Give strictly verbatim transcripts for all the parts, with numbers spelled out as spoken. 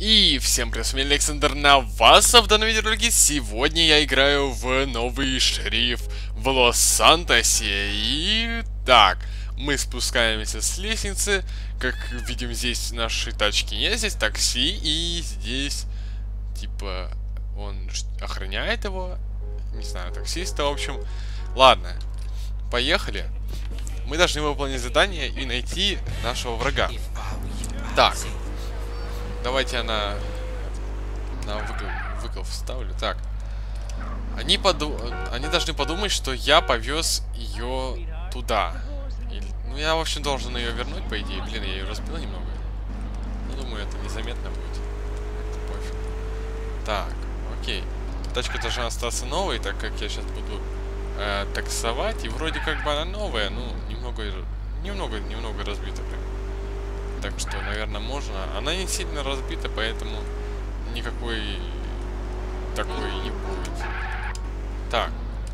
И всем привет, с вами Александр Навасов. В данном видеоролике сегодня я играю в новый шериф в Лос-Сантосе. И так, мы спускаемся с лестницы. Как видим, здесь наши тачки нет, здесь такси. И здесь, типа, он охраняет его. Не знаю, таксиста, в общем. Ладно, поехали. Мы должны выполнить задание и найти нашего врага. Так. Давайте я на, на выкл, выкл вставлю. Так. Они, поду... Они должны подумать, что я повез ее туда. Или... Ну, я, в общем, должен ее вернуть, по идее. Блин, я ее разбил немного. Ну, думаю, это незаметно будет. Пофиг. Так, окей. Тачка должна остаться новой, так как я сейчас буду э, таксовать. И вроде как бы она новая, ну, немного, немного, немного разбита прям. Так что, наверное, можно. Она не сильно разбита, поэтому никакой такой не будет. Так.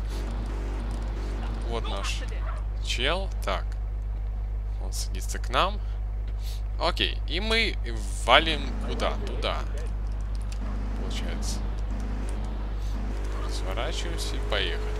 Вот наш чел. Так. Он садится к нам. Окей. И мы валим куда? Туда. Получается. Разворачиваемся и поехали.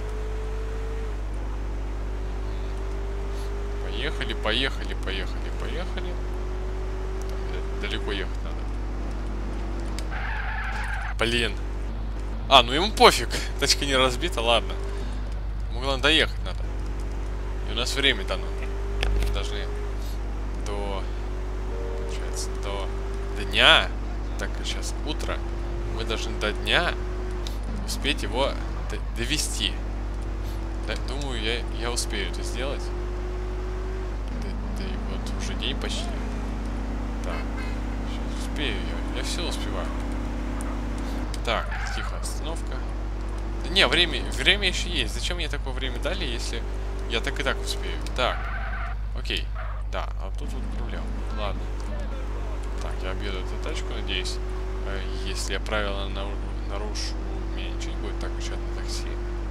Поехали, поехали, поехали, поехали. Далеко ехать надо. Блин. А, ну ему пофиг. Тачка не разбита, ладно. Ему главное доехать надо. И у нас время дано. Мы должны до... Получается, до дня. Так, сейчас утро. Мы должны до дня успеть его довести. Да, думаю, я, я успею это сделать. Да, да и вот уже день почти. Так. Успею я. Я все успеваю. Так, тихо, остановка. Да не, время, время еще есть. Зачем мне такое время дали, если я так и так успею? Так. Окей. Да, а тут вот проблема. Ладно. Так, я объеду эту тачку, надеюсь. Если я правила нарушу, мне ничего не будет так мешать на такси.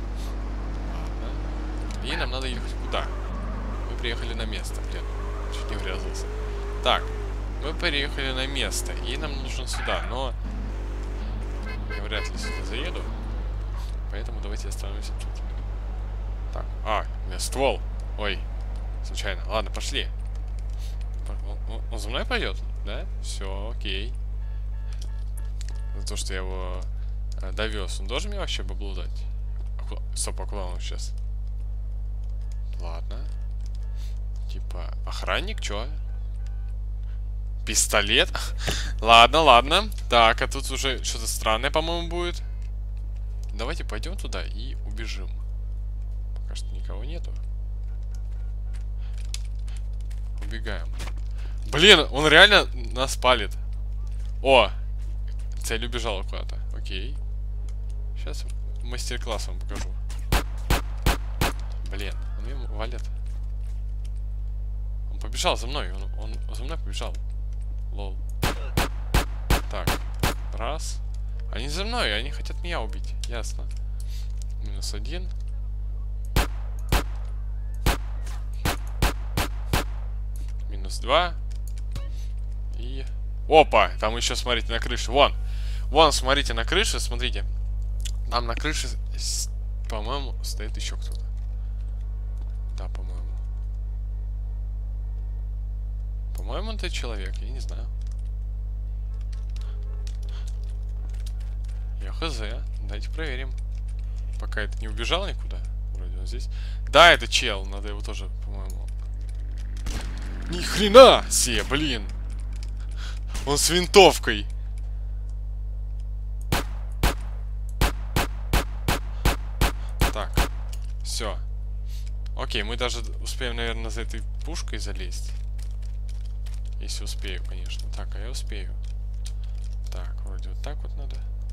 Ладно. И нам надо ехать куда? Мы приехали на место, блин. Чуть не врезался. Так. Мы приехали на место, и нам нужно сюда, но я вряд ли сюда заеду, поэтому давайте остановимся тут. Так, а, у меня ствол. Ой, случайно. Ладно, пошли. Он, он, он за мной пойдет, да? Все, окей. За то, что я его э, довез, он должен мне вообще баблу дать? А, стоп, а куда он сейчас? Ладно. Типа, охранник, чё? Пистолет? Ладно, ладно. Так, а тут уже что-то странное, по-моему, будет. Давайте пойдем туда и убежим. Пока что никого нету. Убегаем. Блин, он реально нас палит. О! Цель убежала куда-то. Окей. Сейчас мастер-класс вам покажу. Блин, он меня валит. Он побежал за мной. Он, он за мной побежал. Лол. Так, раз. Они за мной, они хотят меня убить. Ясно. Минус один. Минус два. И... Опа! Там еще, смотрите, на крыше. Вон! Вон, смотрите, на крыше, смотрите. Там на крыше, по-моему, стоит еще кто-то. Да, по-моему. По-моему, это человек, я не знаю. Я хз. Давайте проверим. Пока это не убежал никуда. Вроде он здесь. Да, это чел. Надо его тоже, по-моему. Ни хрена себе, блин. Он с винтовкой. Так. Все. Окей, мы даже успеем, наверное, за этой пушкой залезть. Если успею, конечно. Так, а я успею. Так, вроде вот так вот надо.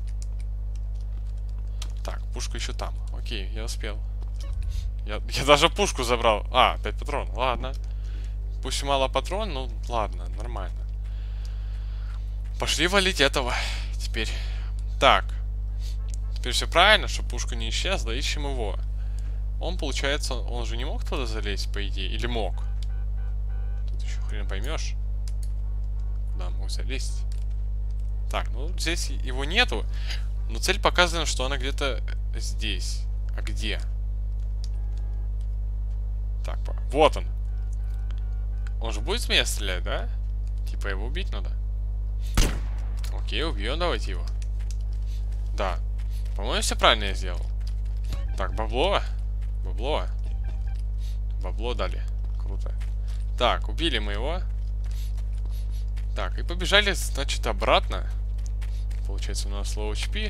Так, пушка еще там. Окей, я успел. Я, я даже пушку забрал. А, опять патрон. Ладно. Пусть мало патрон, ну ладно, нормально. Пошли валить этого. Теперь. Так. Теперь все правильно, чтобы пушка не исчезла. Ищем его. Он, получается, он же не мог туда залезть, по идее. Или мог? Тут еще хрен поймешь. Да, мог залезть. Так, ну здесь его нету. Но цель показана, что она где-то здесь. А где? Так, вот он. Он же будет с меня стрелять, да? Типа его убить надо. Окей, убьем, давайте его. Да. По-моему, все правильно я сделал. Так, бабло. Бабло. Бабло дали. Круто. Так, убили мы его. Так, и побежали, значит, обратно. Получается, у нас low эйч пи.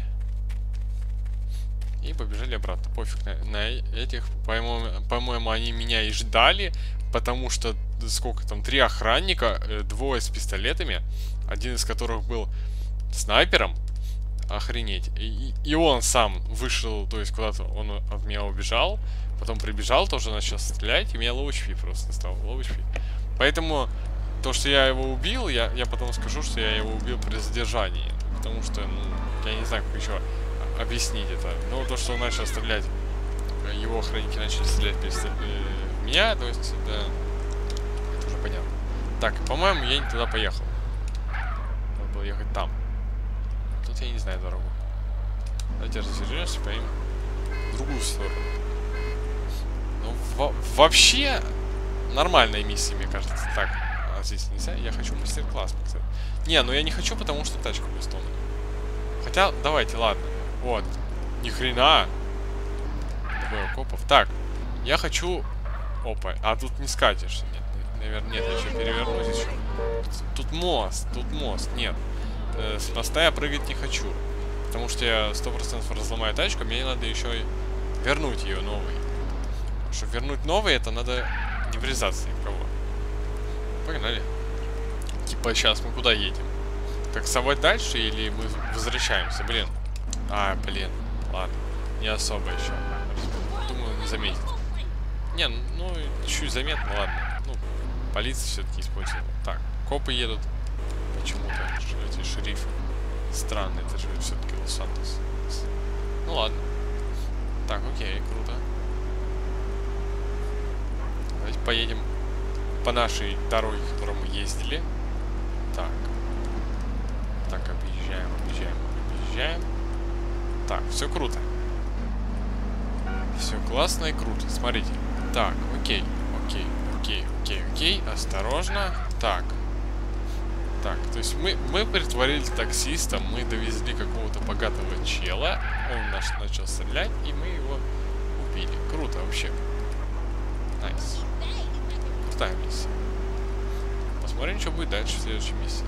И побежали обратно. Пофиг на, на этих. По-моему, по-моему, они меня и ждали. Потому что, сколько там, три охранника, двое с пистолетами. Один из которых был снайпером. Охренеть. И, и он сам вышел, то есть куда-то он от меня убежал. Потом прибежал, тоже начал стрелять. И меня low эйч пи просто стал. low эйч пи. Поэтому то, что я его убил, я, я потом скажу, что я его убил при задержании. Потому что, ну, я не знаю, как еще объяснить это. Но то, что он начал стрелять, его охранники начали стрелять в меня, то есть, да, это уже понятно. Так, по-моему, я не туда поехал. Надо было ехать там. Тут я не знаю дорогу. Давайте развернемся, поедем в другую сторону. Ну, во вообще, нормальная миссия, мне кажется. Так, а здесь нельзя? Я хочу мастер-класс, кстати. Не, ну я не хочу, потому что тачка будет сломана. Хотя, давайте, ладно. Вот. Ни хрена. Двое копов. Так, я хочу... Опа, а тут не скатишься. Нет, наверное, нет, я еще перевернусь еще. Тут мост, тут мост. Нет. Э, с моста я прыгать не хочу. Потому что я сто процентов разломаю тачку, мне надо еще и вернуть ее новой. Чтобы вернуть новый, это надо не врезаться ни в кого. Погнали. Типа, сейчас мы куда едем? Таксовать дальше или мы возвращаемся? Блин. А, блин. Ладно. Не особо еще. Думаю, не заметит. Не, ну, чуть заметно, ладно. Ну, полиция все-таки использует. Так, копы едут. Почему-то эти шерифы. Странно, это же все-таки Лос-Сантос. Ну ладно. Так, окей, круто. Давайте поедем по нашей дороге, к которой мы ездили. Так. Так, объезжаем, объезжаем, объезжаем. Так, все круто. Все классно и круто. Смотрите. Так, окей, окей, окей, окей, окей. Осторожно. Так. Так, то есть мы, мы притворились таксистом, мы довезли какого-то богатого чела. Он наш начал стрелять, и мы его убили. Круто вообще. Найс. Крутая миссия. Посмотрим, что будет дальше в следующей миссии.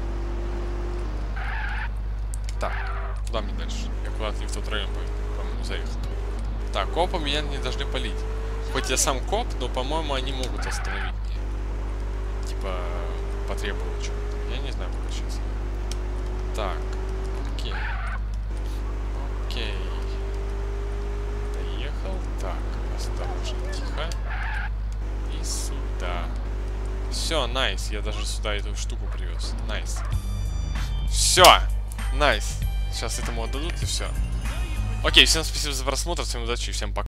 Так, куда мне дальше? Я куда-то не в тот район, по-моему, заехал. Так, копы меня не должны палить. Хоть я сам коп, но, по-моему, они могут остановить меня. Типа, потребовать чего-то. Я не знаю, куда сейчас. Так, окей. Окей. Доехал. Так, осторожно, тихо. И сюда. Все, найс. Я даже сюда эту штуку привез. Найс. Все. Найс. Сейчас этому отдадут и все. Окей, всем спасибо за просмотр, всем удачи и всем пока.